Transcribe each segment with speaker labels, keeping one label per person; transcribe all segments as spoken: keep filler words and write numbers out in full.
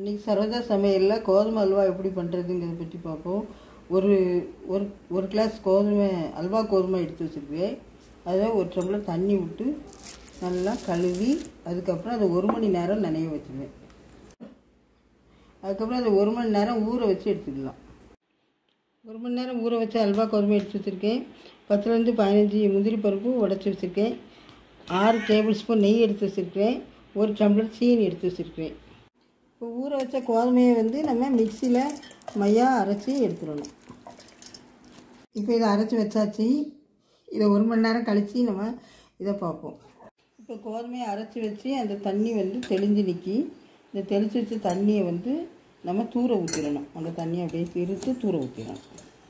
Speaker 1: இன்றைக்கி சரோஜா சமையலில் கோதுமை அல்வா எப்படி பண்ணுறதுங்கிறத பற்றி பார்ப்போம். ஒரு ஒரு ஒரு கிளாஸ் கோதுமை அல்வா கோதுமை எடுத்து வச்சுருக்கேன். அதை ஒரு டம்ளர் தண்ணி விட்டு நல்லா கழுவி அதுக்கப்புறம் அதை ஒரு மணி நேரம் நனைய வச்சுருவேன். அதுக்கப்புறம் அதை ஒரு மணி நேரம் ஊற வச்சு எடுத்துக்கலாம். ஒரு மணி நேரம் ஊற வச்சு அல்வா கோதுமை எடுத்து வச்சுருக்கேன். பத்துலேருந்து பதினஞ்சு முந்திரி பருப்பு உடச்சி வச்சுருக்கேன். ஆறு டேபிள் ஸ்பூன் நெய் எடுத்து வச்சுருக்கேன். ஒரு டம்ளர் சீனி எடுத்து வச்சுருக்கேன். இப்போ ஊற வச்ச கோதுமையை வந்து நம்ம மிக்சியில் மையாக அரைச்சி எடுத்துடணும். இப்போ இதை அரைச்சி வச்சாச்சு. இதை ஒரு மணி நேரம் கழித்து நம்ம இதை பார்ப்போம். இப்போ கோதுமையை அரைச்சி வச்சு அந்த தண்ணி வந்து தெளிஞ்சு நிற்கி இந்த தெளித்து வச்ச தண்ணியை வந்து நம்ம தூர ஊற்றிடணும். அந்த தண்ணியை அப்படியே பிரித்து தூர ஊற்றிடணும்.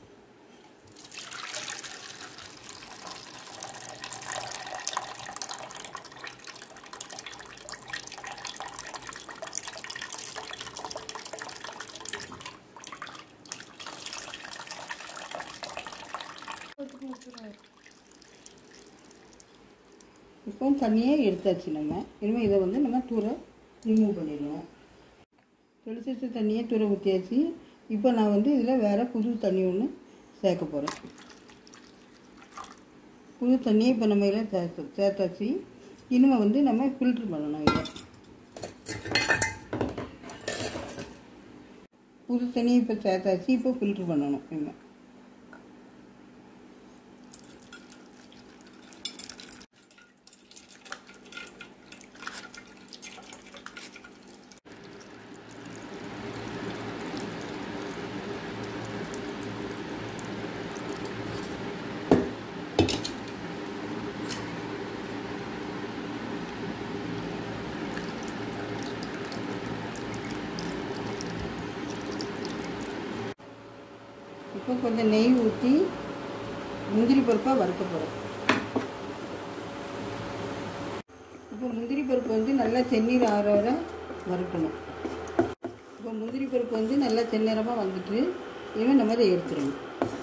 Speaker 1: இப்போ தண்ணியை எடுத்தாச்சு. நம்ம இனிமேல் இதை வந்து நம்ம தூர ரிமூவ் பண்ணிடுவோம். தெளிச்சு வச்ச தண்ணியை தூர ஊற்றியாச்சு. இப்போ நான் வந்து இதில் வேறு புது தண்ணி ஒன்று சேர்க்க போகிறேன். புது தண்ணியை இப்போ நம்ம இதில் சேர்த்து சேர்த்தாச்சு. இனிமேல் வந்து நம்ம ஃபில்ட்ரு பண்ணணும். இதை புது தண்ணியை இப்போ சேர்த்தாச்சு. இப்போ ஃபில்ட்ரு பண்ணணும். இனிமேல் இப்போ கொஞ்சம் நெய் ஊற்றி முந்திரி பருப்பாக வறுக்க போகிறோம். இப்போ முந்திரி பருப்பு வந்து நல்லா செந்நீர் ஆற வர வறுக்கணும். இப்போ முந்திரி பருப்பு வந்து நல்லா செந்நிறமாக வந்துட்டு இனிமேல் நம்ம அதை எடுத்துடணும்.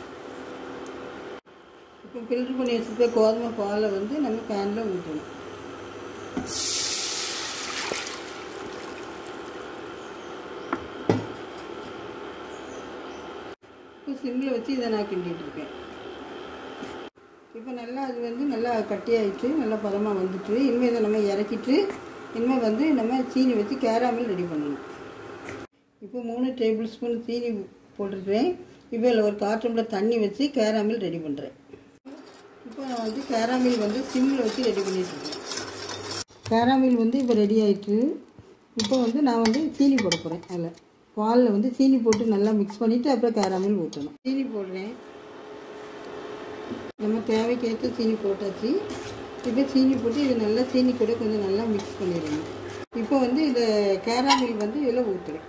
Speaker 1: இப்போ ஃபில்ட்ரு பண்ணி வச்சுருக்க கோதுமை பாலை வந்து நம்ம பேனில் ஊற்றணும். சிம்மில் வச்சு இதை நான் கிண்டிகிட்ருக்கேன். இப்போ நல்லா அது வந்து நல்லா கட்டியாகிட்டு நல்லா பதமாக வந்துட்டு இனிமேல் இதை நம்ம இறக்கிட்டு இனிமேல் வந்து நம்ம சீனி வச்சு கேராமல் ரெடி பண்ணணும். இப்போ மூணு டேபிள் ஸ்பூன் சீனி போட்டிருக்கிறேன். இப்போ இதில் ஒரு கால் டம்ளர் தண்ணி வச்சு கேராமல் ரெடி பண்ணுறேன். இப்போ நான் வந்து கேராமில் வந்து சிம்மில் வச்சு ரெடி பண்ணிட்டுருக்கேன். கேராமில் வந்து இப்போ ரெடி ஆகிட்டு இப்போ வந்து நான் வந்து சீனி போட போகிறேன். அதில் பாலில் வந்து சீனி போட்டு நல்லா மிக்ஸ் பண்ணிவிட்டு அப்புறம் கேராமில் ஊற்றணும். சீனி போடுறேன். நம்ம தேவைக்கேற்ற சீனி போட்டாச்சு. இப்போ சீனி போட்டு இது நல்லா சீனி கூட கொஞ்சம் நல்லா மிக்ஸ் பண்ணிடணும். இப்போ வந்து இதை கேராமில் வந்து இதில் ஊற்றுறேன்.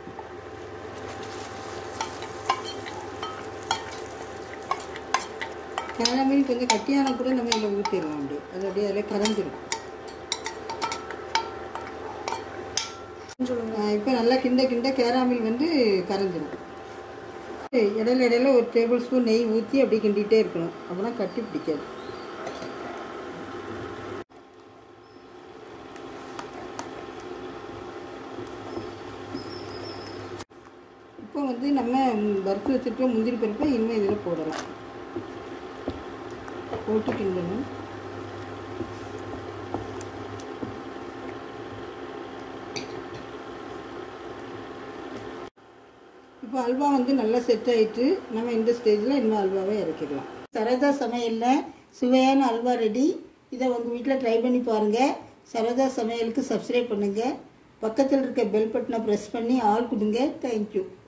Speaker 1: கேராமில் கொஞ்சம் கட்டியான கூட நம்ம இதில் ஊற்றிடலாம். அப்படியே அது அப்படியே அதில் கரைஞ்சிடும். இப்போ நல்லா கிண்ட கிண்ட கேராமில் வந்து கரைஞ்சிடும். இடையில இடையில ஒரு டேபிள் ஸ்பூன் நெய் ஊற்றி அப்படியே கிண்டிகிட்டே இருக்கணும். அப்படின்னா கட்டி பிடிக்காது. இப்போ வந்து நம்ம வறுத்து வச்சுருக்க முந்திரி பருப்பை இனிமேல் இதில் போடலாம். போட்டு கிண்டணும். இப்போ அல்வா வந்து நல்லா செட் ஆகிட்டு நம்ம இந்த ஸ்டேஜில் இன்னும் அல்வாவை இறக்கிடலாம். சரோஜா சமையலில் சுவையான அல்வா ரெடி. இதை உங்கள் வீட்டில் ட்ரை பண்ணி பாருங்கள். சரோஜா சமையலுக்கு சப்ஸ்கிரைப் பண்ணுங்கள். பக்கத்தில் இருக்க பெல் பட்டனை ப்ரெஸ் பண்ணி ஆல் கொடுங்க. தேங்க்யூ.